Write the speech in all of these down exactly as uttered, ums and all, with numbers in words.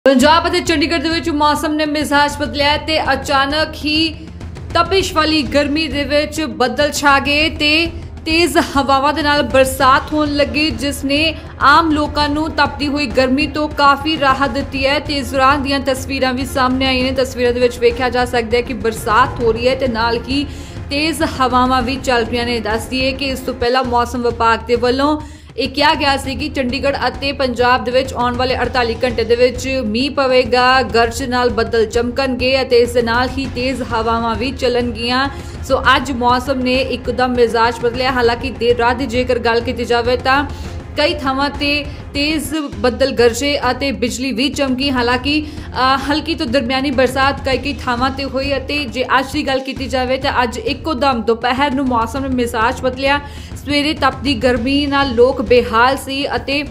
पंजाब ਅਤੇ ਚੰਡੀਗੜ੍ਹ ਦੇ ਵਿੱਚ ਮੌਸਮ ਨੇ ਮਿਜ਼ਾਜ ਬਦਲਿਆ ਤੇ ਅਚਾਨਕ ਹੀ ਤਪਿਸ਼ ਵਾਲੀ ਗਰਮੀ ਦੇ ਵਿੱਚ ਬੱਦਲ ਛਾ ਗਏ ਤੇ तेज हवावां दे नाल बरसात होने लगी जिसने आम लोगों को तपती हुई गर्मी तो काफ़ी राहत दी है। ते इस दौरान दीयां तस्वीरां भी सामने आई ने। तस्वीरां दे विच वेख्या जा सकता है कि बरसात हो रही है ते नाल ही तेज़ हवावां भी चल रही ने। दस दिए कि इस तो पहला मौसम विभाग के वल्लों ਇਹ ਕਿਹਾ ਗਿਆ ਸੀ कि चंडीगढ़ ਅਤੇ पंजाब ਦੇ ਵਿੱਚ ਆਉਣ ਵਾਲੇ अड़ताली घंटे ਦੇ ਵਿੱਚ ਮੀਂਹ ਪਵੇਗਾ, ਗਰਜ ਨਾਲ ਬੱਦਲ ਚਮਕਣਗੇ ਅਤੇ ਇਸ ਦੇ ਨਾਲ ਹੀ ਤੇਜ਼ ਹਵਾਵਾਂ ਵੀ ਚੱਲਣਗੀਆਂ। ਸੋ ਅੱਜ ਮੌਸਮ ਨੇ ਇੱਕਦਮ ਮਿਜ਼ਾਜ ਬਦਲਿਆ। ਹਾਲਾਂਕਿ ਦੇਰ ਰਾਤ ਦੀ ਜੇਕਰ ਗੱਲ ਕੀਤੀ ਜਾਵੇ ਤਾਂ कई थावां ते तेज़ बदल गरजे और बिजली भी चमकी। हालांकि हल्की तो दरमियानी बरसात कई कई थावां ते हुई। जे अज की गल की जाए तो अज इक्को दम दोपहर नूं मौसम ने मिजाज बदलिया। सवेरे तपदी गर्मी नाल लोग बेहाल सी अते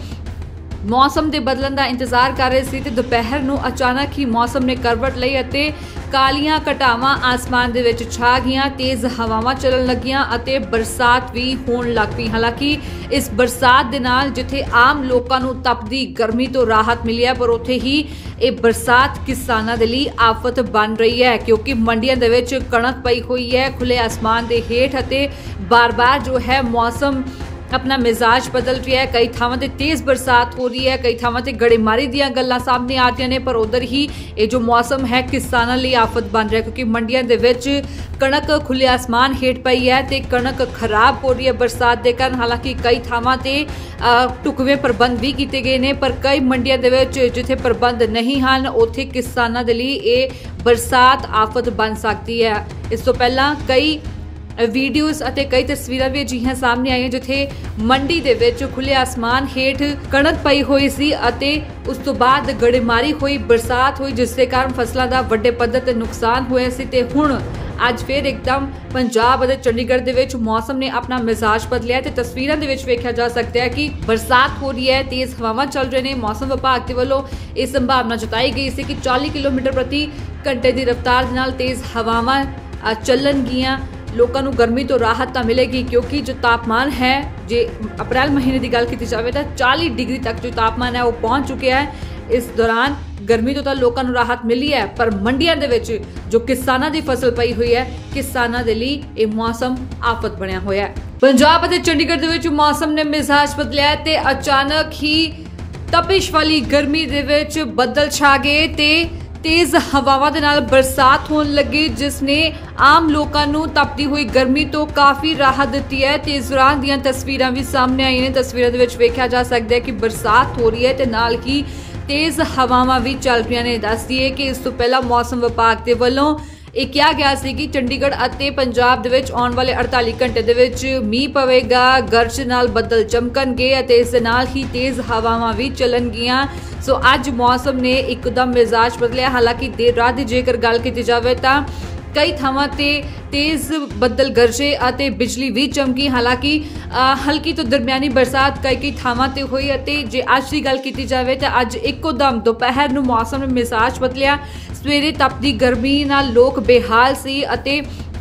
मौसम के बदलन का इंतजार कर रहे थे। दोपहर नूं अचानक ही मौसम ने करवट लई अते कालियां घटावां आसमान दे विच छा गईयां, तेज़ हवावां चलन लगियां अते बरसात भी होण लग पई। हालांकि इस बरसात दे नाल जिथे आम लोकां नूं तपदी गर्मी तो राहत मिली है, पर उत्थे ही ये बरसात किसानां दे लई आफत बन रही है, क्योंकि मंडियां दे विच कणक पई हुई है खुले आसमान दे हेठ अते बार बार जो है मौसम अपना मिजाज बदल रहा है। कई थावां ते तेज़ बरसात हो रही है, कई थावां ते गड़ेमारी दीयां गल्लां सामने आ रही ने। पर उधर ही ये जो मौसम है किसानां लई आफत बन रहा है, क्योंकि मंडियां दे विच कणक खुले आसमान हेठ पई है ते कणक खराब हो रही है बरसात के कारण। हालांकि कई थावां ते ढुकवें प्रबंध भी किए गए हैं, पर कई मंडियां दे विच जिथे प्रबंध नहीं हैं उत्थे किसानां दे लई ये बरसात आफत बन सकती है। इस तो पहला कई वीडियोज़ ਅਤੇ कई तस्वीरां भी अजिहियां सामने आईयां जिथे मंडी दे विच खुले आसमान हेठ कणक पई हुई सी अते उस तो बाद गड़ेमारी हुई बरसात हुई, जिस दे कारण फसलों का वड्डे पद्धर ते नुकसान होया सी। ते हुण अज फिर एकदम पंजाब और चंडीगढ़ दे विच मौसम ने अपना मिजाज बदलिया। ते तस्वीरां दे विच वेख्या जा सकता है कि बरसात हो रही है, तेज़ हवावां चल रहे हैं। मौसम विभाग के वल्लों इस संभावना जताई गई सी कि चालीस किलोमीटर प्रति घंटे की रफ्तार दे नाल तेज़ हवावां चलणगियां। लोगों को गर्मी तो राहत तो मिलेगी, क्योंकि जो तापमान है जे अप्रैल महीने की गल की जाए तो चालीस डिग्री तक जो तापमान है वो पहुँच चुके हैं। इस दौरान गर्मी तो, तो लोगों को राहत मिली है, पर मंडियां दे विच जो किसानां दी फसल पई हुई है, किसानां दे लई ये मौसम आफत बनया होया है। पंजाब और चंडीगढ़ दे विच मौसम ने मिजाज बदलिया ते अचानक ही तपिश वाली गर्मी दे विच बदल छा गए ते तेज़ हवावां दे नाल बरसात होने लगी, जिसने आम लोगों को तपती हुई गर्मी तो काफ़ी राहत दी है। ते इस दौरान दीयां तस्वीरां भी सामने आई ने। तस्वीरां दे विच वेख्या जा सकता है कि बरसात हो रही है ते नाल ही तेज़ हवावां भी चल रही ने। दस दिए कि इस तो पहला मौसम विभाग के वल्लों ਇਹ ਕਿਹਾ ਗਿਆ ਸੀ कि चंडीगढ़ ਅਤੇ पंजाब ਦੇ ਵਿੱਚ ਆਉਣ ਵਾਲੇ अड़ताली ਘੰਟੇ ਦੇ ਵਿੱਚ ਮੀਂਹ ਪਵੇਗਾ, ਗਰਜ ਨਾਲ ਬੱਦਲ ਚਮਕਣਗੇ ਅਤੇ ਇਸ ਦੇ ਨਾਲ ਹੀ ਤੇਜ਼ ਹਵਾਵਾਂ ਵੀ ਚੱਲਣਗੀਆਂ। ਸੋ ਅੱਜ ਮੌਸਮ ਨੇ ਇੱਕਦਮ ਮਿਜ਼ਾਜ ਬਦਲਿਆ। ਹਾਲਾਂਕਿ ਦੇਰ ਰਾਤ ਦੀ ਜੇਕਰ ਗੱਲ ਕੀਤੀ ਜਾਵੇ ਤਾਂ कई थावां ते तेज़ बदल गरजे और बिजली भी चमकी। हालांकि हल्की तो दरमियानी बरसात कई कई थावां ते हुई। जे अज की गल की जाए तो अज इक्को दम दोपहर नूं मौसम ने मिजाज बदलिया। सवेरे तपदी गर्मी नाल लोग बेहाल सी अते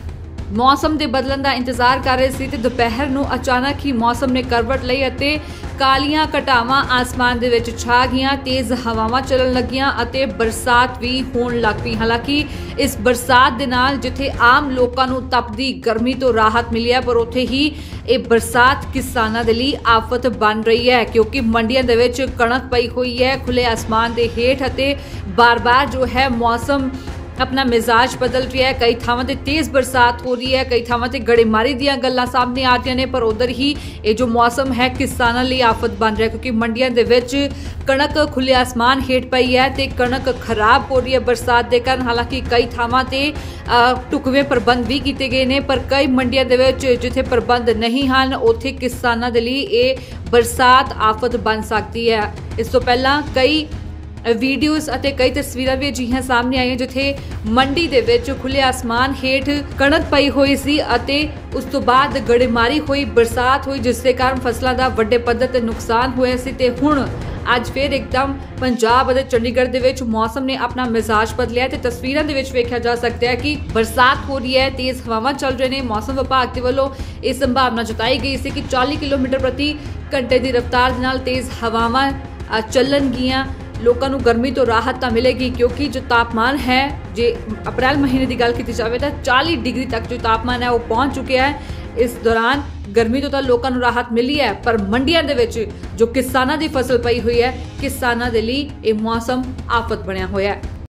मौसम के बदलन का इंतजार कर रहे थे। दोपहर नूं अचानक ही मौसम ने करवट लई अते कालियां घटावां आसमान दे विच छा गईयां, तेज़ हवावां चलन लगियां अते बरसात भी होण लग पई। हालांकि इस बरसात दे नाल जिथे आम लोकां नूं तपदी गर्मी तो राहत मिली है, पर उत्थे ही ये बरसात किसानां दे लई आफत बन रही है, क्योंकि मंडियां दे विच कणक पई हुई है खुले आसमान दे हेठ अते बार बार जो है मौसम अपना मिजाज बदल रहा है। कई थावां ते तेज़ बरसात हो रही है, कई थावां ते गड़ेमारी दीयां गल्लां सामने आ रही ने। पर उधर ही ये जो मौसम है किसानां लई आफत बन रहा है, क्योंकि मंडियां दे विच कणक खुले आसमान हेठ पई है ते कणक खराब हो रही है बरसात के कारण। हालांकि कई थावां ते ढुकवें प्रबंध भी किए गए हैं, पर कई मंडियां दे विच जिथे प्रबंध नहीं हैं उत्थे किसानां दे लई ये बरसात आफत बन सकती है। इस तो पहला कई वीडियोज़ ਅਤੇ कई तस्वीरां भी अजिहियां सामने आईयां जिथे मंडी दे विच खुले आसमान हेठ कणक पई हुई सी अते उस तो बाद गड़ेमारी हुई बरसात हुई, जिस दे कारण फसलों का वड्डे पद्धर ते नुकसान होया सी। ते हुण अज फिर एकदम पंजाब और चंडीगढ़ दे विच मौसम ने अपना मिजाज बदलिया। ते तस्वीरां दे विच वेख्या जा सकता है कि बरसात हो रही है, तेज़ हवावां चल रहे हैं। मौसम विभाग के वल्लों इस संभावना जताई गई सी कि चालीस किलोमीटर प्रति घंटे की रफ्तार दे नाल तेज़ हवावां चलणगियां। ਲੋਕਾਂ ਨੂੰ ਗਰਮੀ ਤੋਂ ਰਾਹਤ ਤਾਂ ਮਿਲੇਗੀ, ਕਿਉਂਕਿ ਜੋ ਤਾਪਮਾਨ ਹੈ, ਜੇ ਅਪ੍ਰੈਲ ਮਹੀਨੇ ਦੀ ਗੱਲ ਕੀਤੀ ਜਾਵੇ ਤਾਂ ਚਾਲੀ ਡਿਗਰੀ ਤੱਕ ਜੋ ਤਾਪਮਾਨ ਹੈ ਉਹ ਪਹੁੰਚ ਚੁੱਕਿਆ ਹੈ। ਇਸ ਦੌਰਾਨ ਗਰਮੀ ਤੋਂ ਤਾਂ ਲੋਕਾਂ ਨੂੰ ਰਾਹਤ ਮਿਲੀ ਹੈ, ਪਰ ਮੰਡੀਆਂ ਦੇ ਵਿੱਚ ਜੋ ਕਿਸਾਨਾਂ ਦੀ ਫਸਲ ਪਈ ਹੋਈ ਹੈ, ਕਿਸਾਨਾਂ ਦੇ ਲਈ ਇਹ ਮੌਸਮ ਆਫਤ ਬਣਿਆ ਹੋਇਆ ਹੈ।